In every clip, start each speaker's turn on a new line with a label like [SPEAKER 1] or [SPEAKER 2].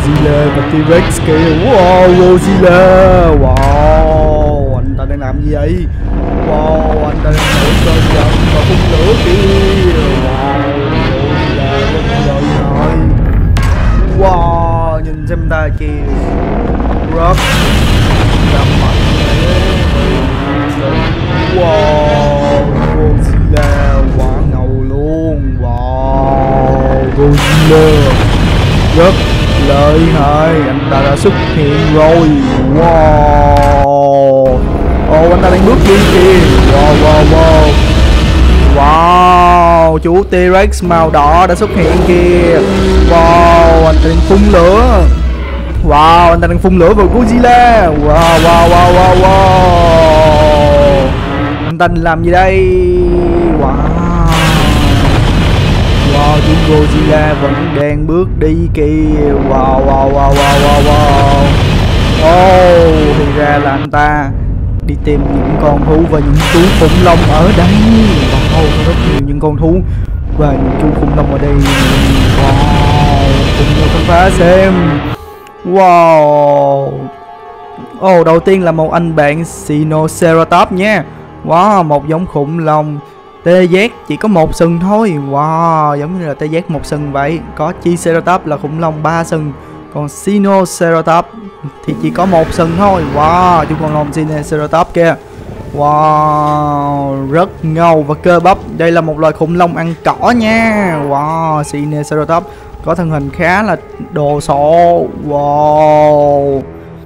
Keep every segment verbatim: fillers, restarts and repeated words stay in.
[SPEAKER 1] Godzilla và T-Rex kìa. Wow, Godzilla. Wow, anh ta đang làm gì vậy? Wow, anh ta đang nổi cơn giận và phun lửa kìa. Wow, Godzilla rất lợi hại. Wow, nhìn xem ta kìa. Rất là mạnh. Wow, Godzilla quá ngầu luôn. Wow, Godzilla rất lợi hại. Anh ta đã xuất hiện rồi. Wow. Ồ, anh ta đang bước đi kìa. Wow, wow, wow. Wow, chú T-Rex màu đỏ đã xuất hiện kìa. Wow, anh ta đang phun lửa. Wow, anh ta đang phun lửa vào Godzilla. Wow, wow, wow, wow, wow. Anh ta làm gì đây? Wow. Wow, chú Godzilla vẫn đang bước đi kìa. Wow, wow, wow, wow, wow, wow. Oh, thì ra là anh ta đi tìm những con thú và những chú khủng long ở đây. Wow, có rất nhiều những con thú và những chú khủng long ở đây. Wow, cùng nhau khám phá xem. Wow. Oh, đầu tiên là một anh bạn Sinoceratops nha. Wow, một giống khủng long tê giác chỉ có một sừng thôi. Wow, giống như là tê giác một sừng vậy. Có Triceratops là khủng long ba sừng, còn Sinoceratops thì chỉ có một sừng thôi. Wow, chú con long Sinoceratops kia. Wow, rất ngầu và cơ bắp. Đây là một loài khủng long ăn cỏ nha. Wow, Sinoceratops có thân hình khá là đồ sộ. Wow.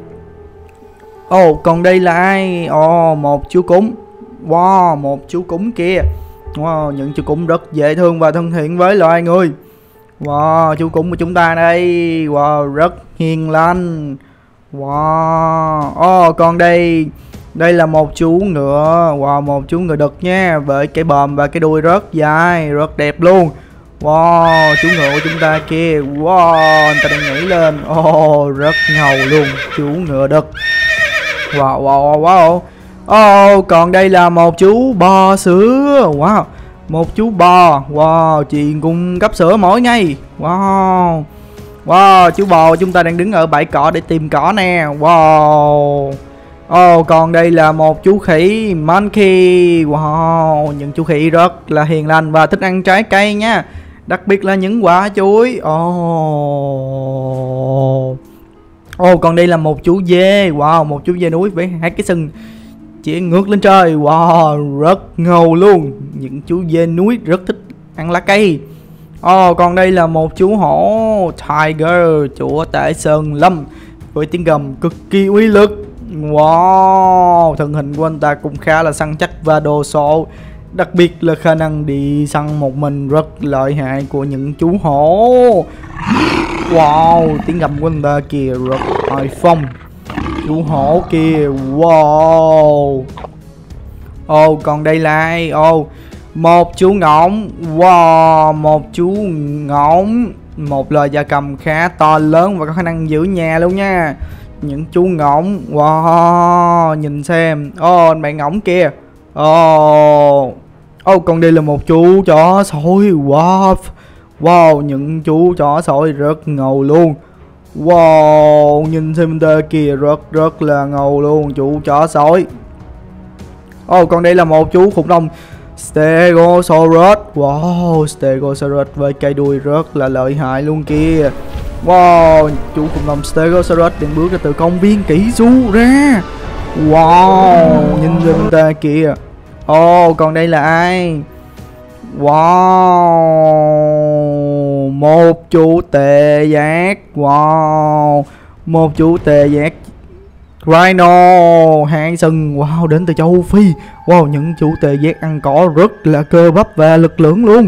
[SPEAKER 1] Oh, còn đây là ai? Oh, một chú cúng. Wow, một chú cúng kia. Wow, những chú cúng rất dễ thương và thân thiện với loài người. Wow, chú cúng của chúng ta đây. Wow, rất hiền lành. Wow. Oh, còn đây, đây là một chú ngựa. Wow, một chú ngựa đực nha, với cái bờm và cái đuôi rất dài, rất đẹp luôn. Wow, chú ngựa của chúng ta kia. Wow, anh ta đang nhảy lên. Oh, rất ngầu luôn, chú ngựa đực. Wow, wow, wow. Oh, còn đây là một chú bò sữa. Wow, một chú bò. Wow, chị cung cấp sữa mỗi ngày. Wow. Wow, chú bò chúng ta đang đứng ở bãi cỏ để tìm cỏ nè. Wow. Oh, còn đây là một chú khỉ Monkey. Wow, những chú khỉ rất là hiền lành và thích ăn trái cây nha, đặc biệt là những quả chuối. Oh. Oh, còn đây là một chú dê. Wow, một chú dê núi với hai cái sừng chỉ ngược lên trời. Wow, rất ngầu luôn. Những chú dê núi rất thích ăn lá cây. Oh, còn đây là một chú hổ Tiger, chúa tể sơn lâm, với tiếng gầm cực kỳ uy lực. Wow, thân hình của anh ta cũng khá là săn chắc và đồ sộ, đặc biệt là khả năng đi săn một mình rất lợi hại của những chú hổ. Wow, tiếng gầm của anh ta kìa rất oai phong. Chú hổ kìa. Wow. Oh, còn đây là ai? Oh, một chú ngỗng. Wow, một chú ngỗng, một loài gia cầm khá to lớn và có khả năng giữ nhà luôn nha. Những chú ngỗng. Wow, nhìn xem. Oh, anh bạn ngỗng kia. Oh. Oh, còn đây là một chú chó sói. Wow. Wow, những chú chó sói rất ngầu luôn. Wow, nhìn xem ta kìa, rất rất là ngầu luôn, chú chó sói. Oh, còn đây là một chú khủng long Stegosaurus. Wow, Stegosaurus với cây đuôi rất là lợi hại luôn kìa. Wow, chú khủng long Stegosaurus đang bước ra từ công viên kỹ du ra. Wow, nhìn xem ta kìa. Oh, còn đây là ai? Wow, một chú tê giác. Wow, một chú tê giác Rhino hai sừng. Wow, đến từ châu Phi. Wow, những chú tê giác ăn cỏ rất là cơ bắp và lực lưỡng luôn.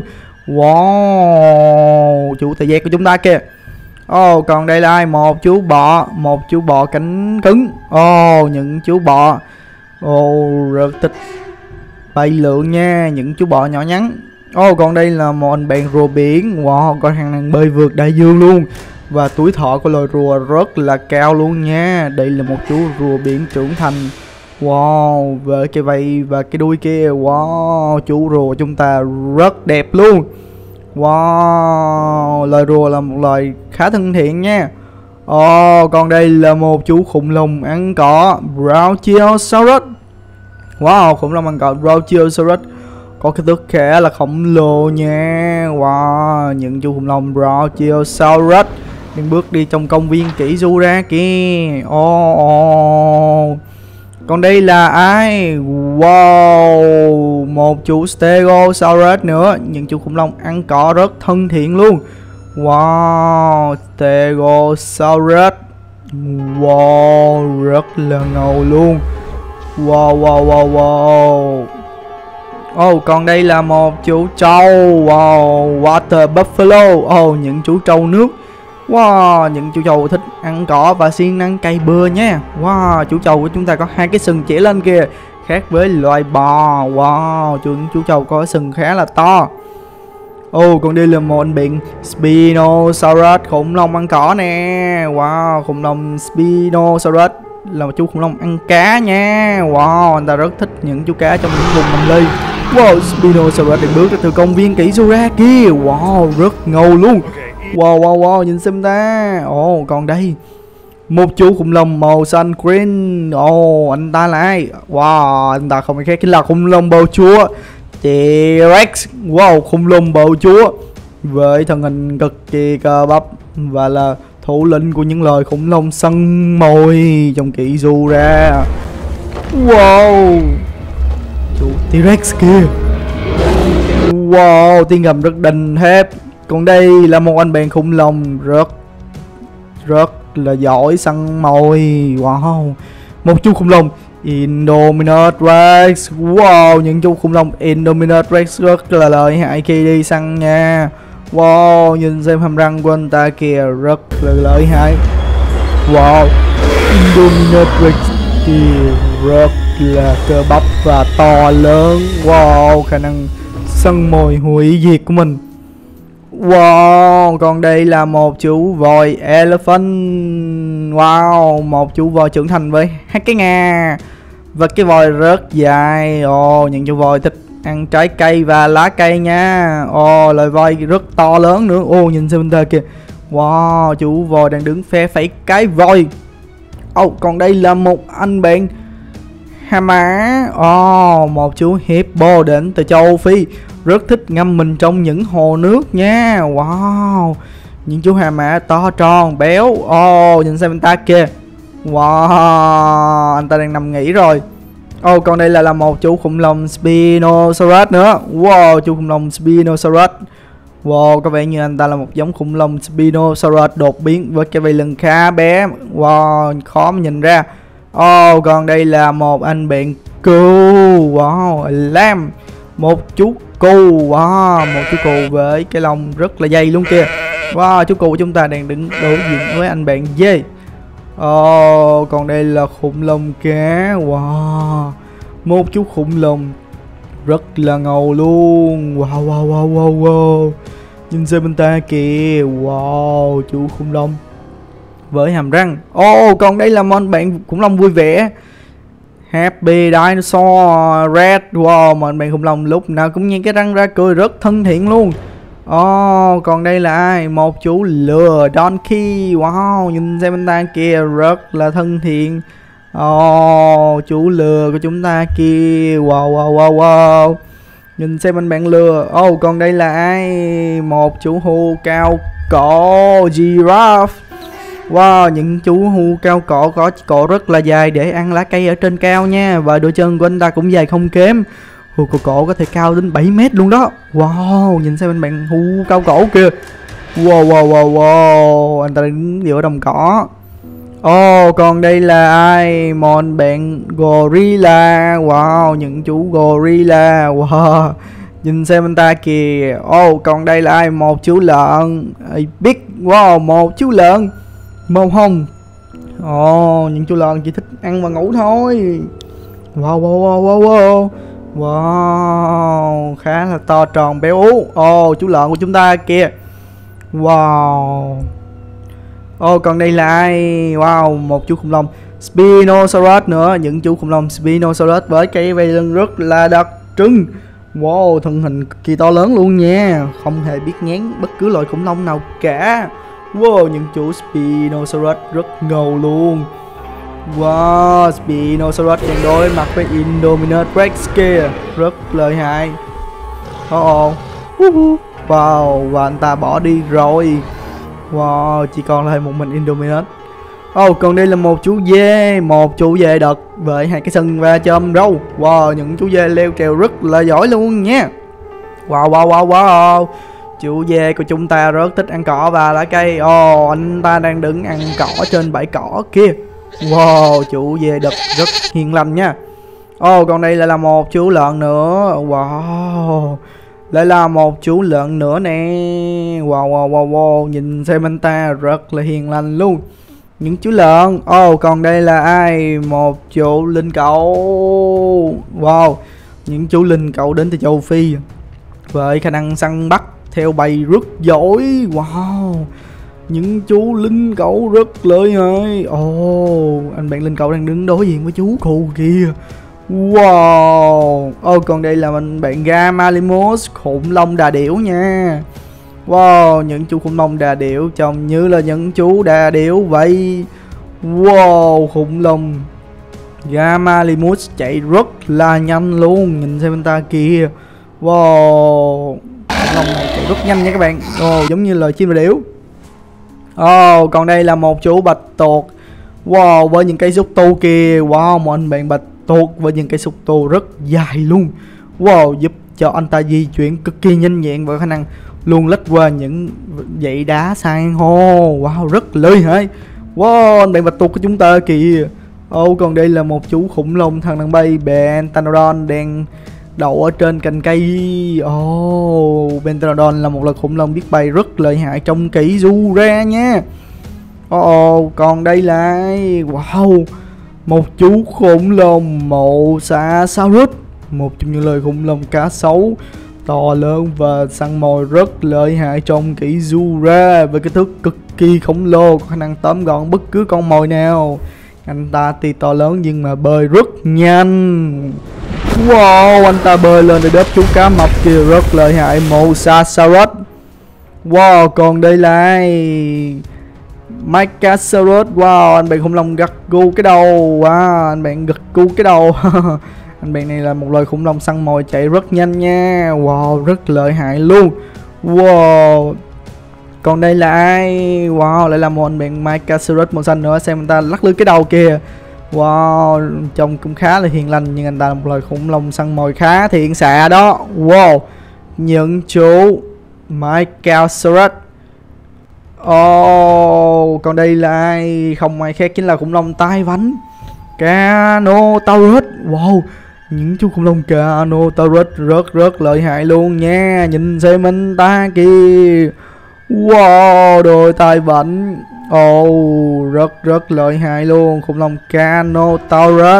[SPEAKER 1] Wow, chú tê giác của chúng ta kìa. Oh, còn đây là ai? Một chú bọ, một chú bọ cánh cứng. Oh, những chú bọ oh, rất thích bay lượn nha, những chú bọ nhỏ nhắn. Oh, còn đây là một anh bạn rùa biển. Wow, có khả năng bơi vượt đại dương luôn, và tuổi thọ của loài rùa rất là cao luôn nha. Đây là một chú rùa biển trưởng thành. Wow, với cái vây và cái đuôi kia. Wow, chú rùa chúng ta rất đẹp luôn. Wow, loài rùa là một loài khá thân thiện nha. Ồ, còn đây là một chú khủng long ăn cỏ, Brachiosaurus. Wow, khủng long ăn cỏ Brachiosaurus có kích thước khá là khổng lồ nha. Wow, những chú khủng long Brachiosaurus đang bước đi trong công viên kỹ du ra kìa. Ồ, ồ. Còn đây là ai? Wow, một chú Stegosaurus nữa. Những chú khủng long ăn cỏ rất thân thiện luôn. Wow, Stegosaurus. Wow, rất là ngầu luôn. Wow, wow, wow, wow. Oh, còn đây là một chú trâu. Wow, Water Buffalo. Oh, những chú trâu nước. Wow, những chú trâu thích ăn cỏ và siêng năng cày bừa nha. Wow, chú trâu của chúng ta có hai cái sừng chỉ lên kìa, khác với loài bò. Wow, chú chú trâu có sừng khá là to. Oh, còn đây là một anh bạn Spinosaurus, khủng long ăn cỏ nè. Wow, khủng long Spinosaurus là một chú khủng long ăn cá nha. Wow, anh ta rất thích những chú cá trong những vùng mình ly. Wow, Spinosaurus đang bước ra từ công viên kỹ du ra kia. Wow, rất ngầu luôn. Wow, wow, wow, nhìn xem ta. Ồ, oh, còn đây một chú khủng long màu xanh green. Ồ, oh, anh ta là ai? Wow, anh ta không phải khác chính là khủng long bầu chúa T-Rex. Wow, khủng long bầu chúa với thân hình cực kỳ cơ bắp và là thủ lĩnh của những loài khủng long săn mồi trong kỹ du ra. Wow, chú T-Rex kia. Wow, tiếng gầm rất đinh thép. Còn đây là một anh bạn khủng long rất rất là giỏi săn mồi. Wow, một chú khủng long Indominus Rex. Wow, những chú khủng long Indominus Rex rất là lợi hại khi đi săn nha. Wow, nhìn xem hàm răng của anh ta kìa, rất là lợi hại. Wow, Indominus Rex kìa rất là cơ bắp và to lớn. Wow, khả năng săn mồi hủy diệt của mình. Wow, còn đây là một chú voi elephant. Wow, một chú voi trưởng thành với hai cái ngà và cái voi rất dài. Ồ, oh, những chú voi thích ăn trái cây và lá cây nha. Ồ, oh, loài voi rất to lớn nữa. Ồ, oh, nhìn xem bên ta kìa. Wow, chú voi đang đứng phe phẩy cái voi. Ồ, oh, còn đây là một anh bạn hà mã. Ồ, oh, một chú hippo đến từ châu Phi, rất thích ngâm mình trong những hồ nước nha. Wow, những chú hà mã to tròn béo. Ồ, oh, nhìn xem anh ta kìa. Wow, anh ta đang nằm nghỉ rồi. Ồ, oh, còn đây là, là một chú khủng long Spinosaurus nữa. Wow, chú khủng long Spinosaurus. Wow, có vẻ như anh ta là một giống khủng long Spinosaurus đột biến với cái vây lưng khá bé. Wow, khó mà nhìn ra. Ồ, oh, còn đây là một anh bạn cừu. Wow, lam. Một chú cừu. Wow, một chú cừu với cái lông rất là dày luôn kìa. Wow, chú cừu của chúng ta đang đứng đối diện với anh bạn dê. Ồ, oh, còn đây là khủng long cá. Wow, một chú khủng long rất là ngầu luôn. Wow, wow, wow, wow, wow. Nhìn xem bên ta kìa. Wow, chú khủng long với hàm răng. Ồ, oh, còn đây là một bạn khủng long vui vẻ, Happy Dinosaur Red. Wow, một bạn khủng long lúc nào cũng nhe cái răng ra cười rất thân thiện luôn. Ồ, oh, còn đây là ai? Một chú lừa Donkey. Wow, nhìn xem bên ta kia rất là thân thiện. Ồ, oh, chú lừa của chúng ta kia. Wow, wow, wow, wow. Nhìn xem anh bạn lừa. Ồ, oh, còn đây là ai? Một chú hươu cao cổ Giraffe. Wow, những chú hươu cao cổ có cổ rất là dài để ăn lá cây ở trên cao nha. Và đôi chân của anh ta cũng dài không kém. Hươu cao cổ có thể cao đến bảy mét luôn đó. Wow, nhìn xem anh bạn hươu cao cổ kìa. Wow, wow, wow, wow. Anh ta đứng giữa đồng cỏ. Ồ, oh, còn đây là ai? Một bạn gorilla. Wow, những chú gorilla. Wow, nhìn xem anh ta kìa. Ồ, oh, còn đây là ai? Một chú lợn. Big. Wow, một chú lợn màu hồng. Ồ, oh, những chú lợn chỉ thích ăn và ngủ thôi. Wow, wow, wow, wow, wow. Wow, khá là to tròn béo ú. Ồ, oh, chú lợn của chúng ta kìa. Wow. Ồ, oh, còn đây là ai? Wow, một chú khủng long Spinosaurus nữa. Những chú khủng long Spinosaurus với cái vây lưng rất là đặc trưng. Wow, thân hình cực kỳ to lớn luôn nha. Không hề biết ngán bất cứ loại khủng long nào cả. Wow, những chú Spinosaurus rất ngầu luôn. Wow, Spinosaurus đang đối mặt với Indominus Rex kia, rất lợi hại. Oh, oh. Wow, và anh ta bỏ đi rồi. Wow, chỉ còn lại một mình Indominus. Oh, còn đây là một chú dê, một chú dê đực với hai cái sừng và chòm râu. Wow, những chú dê leo trèo rất là giỏi luôn nha. Wow, wow, wow, wow. Chú dê của chúng ta rất thích ăn cỏ và lá cây. Oh, anh ta đang đứng ăn cỏ trên bãi cỏ kia. Wow, chú dê đực rất hiền lành nha. Oh, còn đây lại là một chú lợn nữa. Wow, lại là một chú lợn nữa nè. Wow, wow, wow, wow. Nhìn xem anh ta rất là hiền lành luôn. Những chú lợn. Oh, còn đây là ai? Một chú linh cẩu. Wow, những chú linh cẩu đến từ châu Phi với khả năng săn bắt theo bầy rất giỏi. Wow, những chú linh cẩu rất lợi hại. Oh, anh bạn linh cẩu đang đứng đối diện với chú khù kia. Wow. Oh, còn đây là mình bạn Gamalimus, khủng long đà điểu nha. Wow, những chú khủng long đà điểu trông như là những chú đà điểu vậy. Wow, khủng long Gamalimus chạy rất là nhanh luôn. Nhìn xem anh ta kìa. Wow, khủng long này chạy rất nhanh nha các bạn. Oh, giống như là chim đà điểu. Oh, còn đây là một chú bạch tuộc. Wow, với những cây xúc tu kìa. Wow, một anh bạn bạch tuộc với những cây xúc tu rất dài luôn. Wow, giúp cho anh ta di chuyển cực kỳ nhanh nhẹn và khả năng luôn lách qua những dãy đá san hô. Wow, rất lợi hại. Wow, anh bạn bạch tuộc của chúng ta kìa. Oh, còn đây là một chú khủng long thần đang bay, Bentanodon, đang đậu ở trên cành cây. Oh, Bentanodon là một loài khủng long biết bay rất lợi hại trong kỹ Jura nha. Oh, còn đây là wow, một chú khủng long Mosasaurus, một trong những loài khủng long cá sấu to lớn và săn mồi rất lợi hại trong kỹ Jura, với kích thước cực kỳ khổng lồ, có khả năng tóm gọn bất cứ con mồi nào. Anh ta tuy to lớn nhưng mà bơi rất nhanh. Wow, anh ta bơi lên để đớp chú cá mập kia rất lợi hại, Mosasaurus. Wow, còn đây là ai? Mycasaurus. Wow, anh bạn khủng long gật gù cái đầu. Wow, anh bạn gật gù cái đầu. Anh bạn này là một loài khủng long săn mồi chạy rất nhanh nha. Wow, rất lợi hại luôn. Wow, còn đây là ai? Wow, lại là một anh bạn Mycasaurus màu xanh nữa. Xem anh ta lắc lư cái đầu kìa. Wow, trông cũng khá là hiền lành, nhưng anh ta là một loài khủng long săn mồi khá thiện xạ đó. Wow, những chú Mycasaurus. Oh, còn đây là ai? Không ai khác chính là khủng long tai vánh, Carnotaurus. Wow, những chú khủng long Carnotaurus rất rất lợi hại luôn nha. Nhìn xem anh ta kìa. Wow, đôi tai vảnh. Oh, rất rất lợi hại luôn, khủng long Carnotaurus.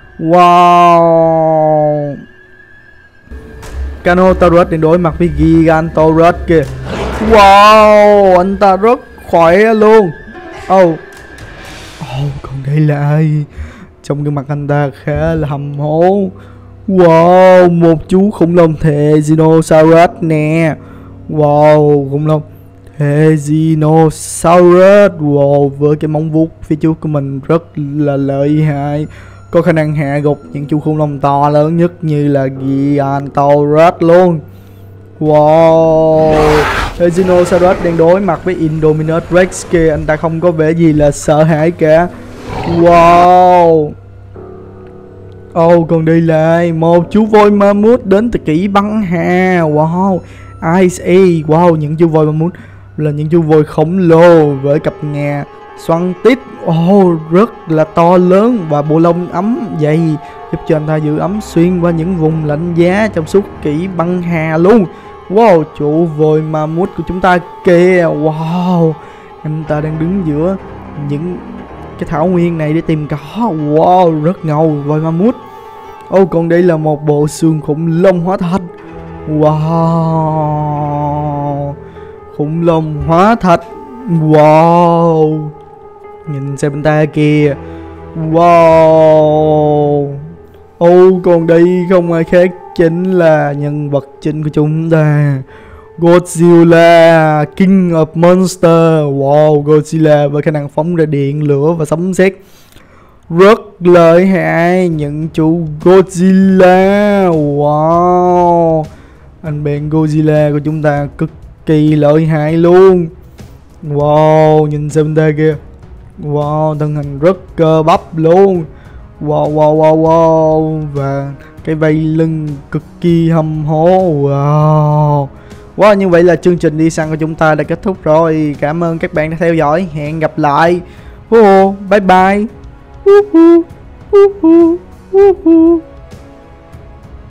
[SPEAKER 1] Wow, Carnotaurus đang đối mặt với Gigantosaurus kìa. Wow, anh ta rất khỏe luôn. Oh, oh, còn đây là ai? Trong cái mặt anh ta khá là hầm hố. Wow, một chú khủng long Therizinosaurus nè. Wow, khủng long Therizinosaurus. Wow, với cái móng vuốt phía trước của mình rất là lợi hại, có khả năng hạ gục những chú khủng long to lớn nhất như là Gigantosaurus luôn. Wow, Therizinosaurus đang đối mặt với Indominus Rex kia. Anh ta không có vẻ gì là sợ hãi cả. Wow. Oh, còn đây là một chú voi mammoth đến từ kỷ băng hà. Wow, Ice Age. Wow, những chú voi mammoth là những chú voi khổng lồ với cặp ngà xoăn tít. Oh, rất là to lớn và bộ lông ấm dày, giúp cho anh ta giữ ấm xuyên qua những vùng lạnh giá trong suốt kỷ băng hà luôn. Wow, chú voi mammoth của chúng ta kìa. Wow, anh ta đang đứng giữa những cái thảo nguyên này để tìm cỏ. Wow, rất ngầu voi mammoth. Oh, còn đây là một bộ xương khủng long hóa thạch. Wow, khủng long hóa thạch. Wow, nhìn xem anh ta kìa. Wow. Oh, còn đây không ai khác chính là nhân vật chính của chúng ta. Godzilla King of Monster. Wow, Godzilla với khả năng phóng ra điện, lửa và sấm sét rất lợi hại. Những chú Godzilla. Wow, anh bạn Godzilla của chúng ta cực kỳ lợi hại luôn. Wow, nhìn xem ta kìa. Wow, thân hình rất cơ bắp luôn. Wow, wow, wow, wow. Và cái vây lưng cực kỳ hầm hố. Wow. Wow, như vậy là chương trình đi săn của chúng ta đã kết thúc rồi. Cảm ơn các bạn đã theo dõi. Hẹn gặp lại. Oh, bye bye.